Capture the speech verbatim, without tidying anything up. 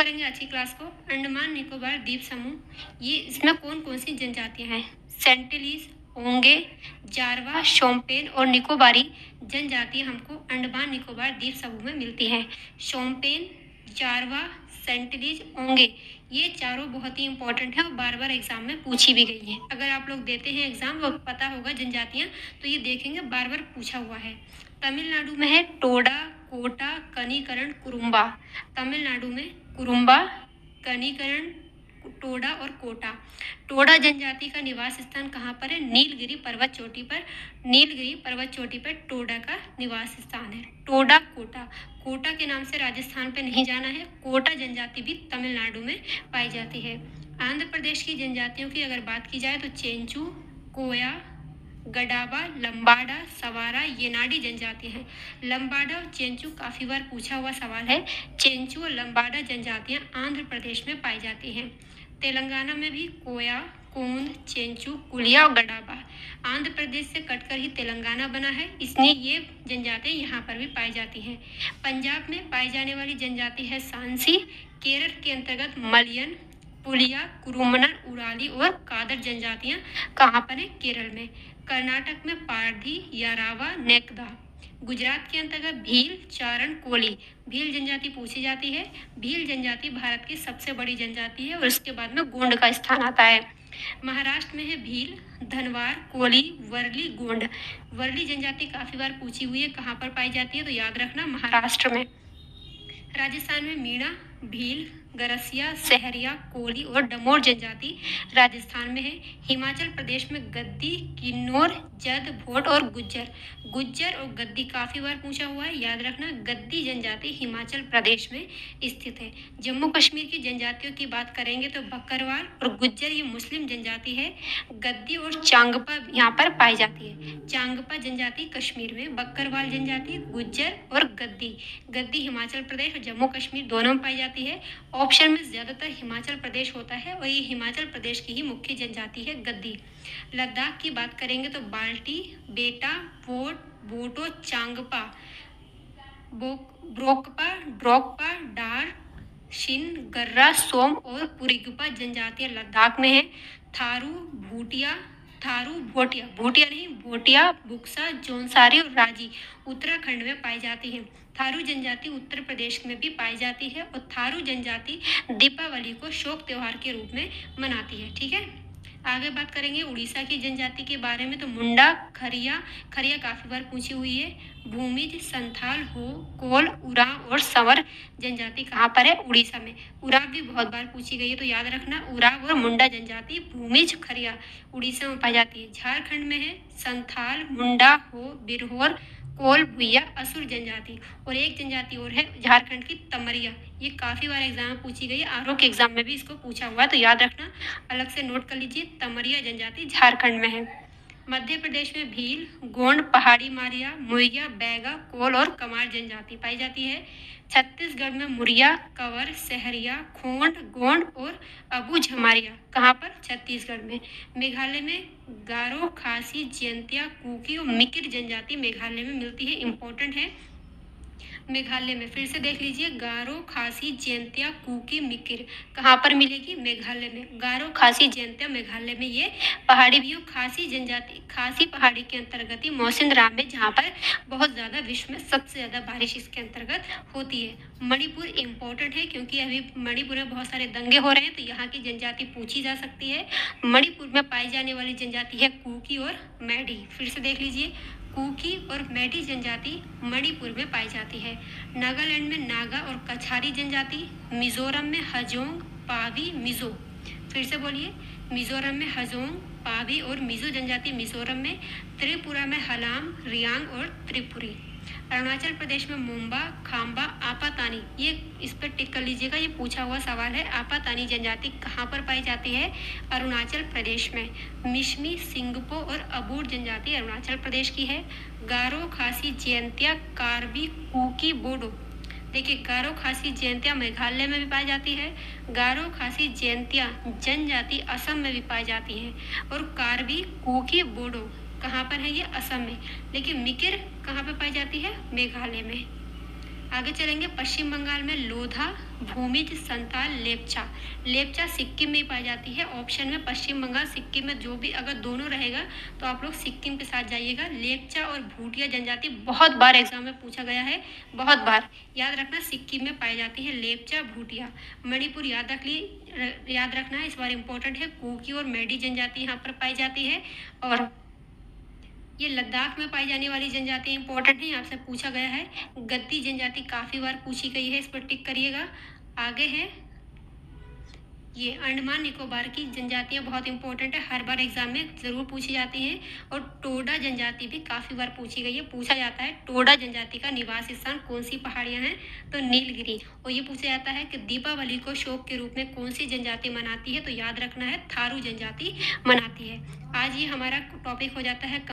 करेंगे आज की क्लास को। अंडमान निकोबार द्वीप समूह, ये इसमें कौन कौन सी जनजातियां हैं? सेंटिलीज, ओंगे, जारवा, शोम्पेन और निकोबारी जनजातियां हमको अंडमान निकोबार द्वीप समूह में मिलती हैं। शोम्पेन, जारवा, सेंटिलीज, ओंगे, ये चारों बहुत ही इंपॉर्टेंट है और बार बार एग्जाम में पूछी भी गई है। अगर आप लोग देते हैं एग्जाम तो पता होगा जनजातियां, तो ये देखेंगे बार बार पूछा हुआ है। तमिलनाडु में है टोडा, कोटा, कनिकरण, कुरुम्बा। तमिलनाडु में कुरुम्बा, कनिकरण, टोडा और कोटा। टोडा जनजाति का निवास स्थान कहाँ पर है? नीलगिरी पर्वत चोटी पर। नीलगिरी पर्वत चोटी पर टोडा का निवास स्थान है। टोडा, कोटा, कोटा के नाम से राजस्थान पे नहीं जाना है। कोटा जनजाति भी तमिलनाडु में पाई जाती है। आंध्र प्रदेश की जनजातियों की अगर बात की जाए तो चेंचू, कोया, गडाबा, लंबाडा, सवारा, ये नाडी जनजातियां हैं। लंबाडा और चेंचू काफी बार पूछा हुआ सवाल है। चेंचू और लंबाडा जनजातियां आंध्र प्रदेश में पाई जाती हैं। तेलंगाना में भी कोया, कोंद, चेंचू, कुलिया और गडाबा। आंध्र प्रदेश से कटकर ही तेलंगाना बना है, इसलिए ये जनजातियां यहाँ पर भी पाई जाती हैं। पंजाब में पाई जाने वाली जनजाति है सांसी। केरल के अंतर्गत मलयन, पुलिया, कुरुमनन, उराली और कादर जनजातियां कहाँ पर है? केरल में। कर्नाटक में पारधी, यारावा, नेकदा। गुजरात के अंतर्गत भील, चारण, कोली। भील जनजाति पूछी जाती है। भील जनजाति भारत की सबसे बड़ी जनजाति है और इसके बाद में गोंड का स्थान आता है। महाराष्ट्र में है भील, धनवार, कोली, वर्ली, गोंड। वर्ली जनजाति काफी बार पूछी हुई है, कहाँ पर पाई जाती है? तो याद रखना महाराष्ट्र में। राजस्थान में मीणा, भील, गरसिया, सहरिया, कोली और डमोर जनजाति राजस्थान में है। हिमाचल प्रदेश में गद्दी, किन्नौर, जद, भोट और गुज्जर। गुज्जर और गद्दी काफी बार पूछा हुआ है, याद रखना। गद्दी जनजाति हिमाचल प्रदेश में स्थित है। जम्मू कश्मीर की जनजातियों की बात करेंगे तो बकरवाल और गुज्जर ये मुस्लिम जनजाति है। गद्दी और चांगपा यहाँ पर पाई जाती है। चांगपा जनजाति कश्मीर में, बकरवाल जनजाति, गुज्जर और गद्दी। गद्दी हिमाचल प्रदेश और जम्मू कश्मीर दोनों में पाई जाती है। ऑप्शन में ज्यादातर हिमाचल प्रदेश होता है और ये हिमाचल प्रदेश की ही मुख्य जनजाति है गद्दी। लद्दाख की बात करेंगे तो बाल्टी, बेटा, बोट, बोटो, चांगपा, ब्रोकपा, ड्रोकपा, डार, शिन, गर्रा, सोम और पुरिगपा जनजातियां लद्दाख में है। थारू, भूटिया, थारू, भोटिया, भूटिया नहीं भोटिया, बुक्सा, जौनसारी और राजी उत्तराखंड में पाई जाती है। थारू जनजाति उत्तर प्रदेश में भी पाई जाती है और थारू जनजाति दीपावली को शोक त्योहार के रूप में मनाती है। ठीक है, आगे बात करेंगे उड़ीसा की जनजाति के बारे में तो मुंडा, खरिया, खरिया काफी बार पूछी हुई है। भूमिज, संथाल, हो, कोल, उराव और संवर जनजाति कहाँ पर है? उड़ीसा में। उराव भी बहुत बार पूछी गई है, तो याद रखना उराव और मुंडा जनजाति भूमिज, खरिया उड़ीसा में पाई जाती है। झारखंड में है संथाल, मुंडा, हो, बिरहोर, कोल, भुइया, असुर जनजाति। और एक जनजाति और है झारखंड की तमरिया, ये काफी बार एग्जाम में पूछी गई है। आर ओ के एग्जाम में भी इसको पूछा हुआ है, तो याद रखना, अलग से नोट कर लीजिए। तमरिया जनजाति झारखंड में है। मध्य प्रदेश में भील, गोंड, पहाड़ी मारिया, मुरिया, बैगा, कोल और कमार जनजाति पाई जाती है। छत्तीसगढ़ में मुरिया, कंवर, सहरिया, खोंड, गोंड और अबू झमारिया कहाँ पर? छत्तीसगढ़ में। मेघालय में गारो, खासी, जयंतिया, कुकी और मिकिर जनजाति मेघालय में मिलती है, इंपॉर्टेंट है। मेघालय में फिर से देख लीजिए, गारो, खासी, जयंतिया, कुकी, मिकिर कहाँ पर मिलेगी? मेघालय में। गारो, खासी, जयंतिया मेघालय में ये पहाड़ी भी हो। खासी जनजाति खासी पहाड़ी के अंतर्गत ही मौसिनराम में, जहाँ पर बहुत ज्यादा विश्व में सबसे ज्यादा बारिश इसके अंतर्गत होती है। मणिपुर इंपॉर्टेंट है क्योंकि अभी मणिपुर में बहुत सारे दंगे हो रहे हैं, तो यहाँ की जनजाति पूछी जा सकती है। मणिपुर में पाई जाने वाली जनजाति है कुकी और मैडी। फिर से देख लीजिए, कुकी और मैडी जनजाति मणिपुर में पाई जाती है। नागालैंड में नागा और कछारी जनजाति। मिजोरम में हजोंग, पावी, मिजो। फिर से बोलिए, मिजोरम में हजोंग, पावी और मिजो जनजाति मिजोरम में। त्रिपुरा में हलाम, रियांग और त्रिपुरी। अरुणाचल प्रदेश में मोम्बा, खाम्बा, आपातानी, ये इस पर टिक कर लीजिएगा, ये पूछा हुआ सवाल है। आपातानी जनजाति कहाँ पर पाई जाती है? अरुणाचल प्रदेश में। मिशमी, सिंगपो और अबूर जनजाति अरुणाचल प्रदेश की है। गारो, खासी, जयंतिया, कार्बी, कुकी, बोडो। देखिए, गारो, खासी, जयंतिया मेघालय में भी पाई जाती है। गारो, खासी, जयंतिया जनजाति असम में भी पाई जाती है। और कार्बी, कुकी, बोडो कहाँ पर है? ये असम में। लेकिन मिकिर कहाँ पर पाई जाती है? मेघालय में। आगे चलेंगे, पश्चिम बंगाल में लोधा, भूमिज, संताल, लेपचा। लेपचा सिक्किम में पाई जाती है। ऑप्शन में पश्चिम बंगाल, सिक्किम में जो भी अगर दोनों रहेगा तो आप लोग सिक्किम के साथ जाइएगा। लेपचा और भूटिया जनजाति बहुत बार एग्जाम में पूछा गया है, बहुत बार। याद रखना, सिक्किम में पाई जाती है लेपचा, भूटिया। मणिपुर याद रख ली याद रखना है, इस बार इंपॉर्टेंट है। कुकी और मेडी जनजाति यहाँ पर पाई जाती है। और ये लद्दाख में पाई जाने वाली जनजाति इंपॉर्टेंट है, आपसे पूछा गया है। गद्दी जनजाति काफी बार पूछी गई है, इस पर टिक करिएगा। आगे है ये अंडमान निकोबार की जनजातियां, बहुत इंपॉर्टेंट है, हर बार एग्जाम में जरूर पूछी जाती हैं। और टोडा जनजाति भी काफी बार पूछी गई है, पूछा जाता है टोडा जनजाति का निवास स्थान कौन सी पहाड़ियां हैं, तो नीलगिरी। और ये पूछा जाता है कि दीपावली को शोक के रूप में कौन सी जनजाति मनाती है, तो याद रखना है थारू जनजाति मनाती है। आज ये हमारा टॉपिक हो जाता है